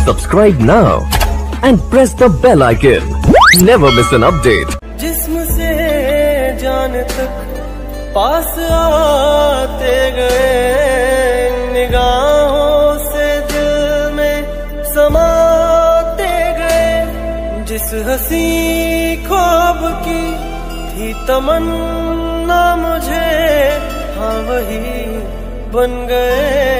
Subscribe now and press the bell icon. Never miss an update. जिस्म से जान तक पास आते गए, निगाहों से दिल में समाते गए। जिस हंसी ख्वाब की थी तमन्ना मुझे, हाँ वही बन गए।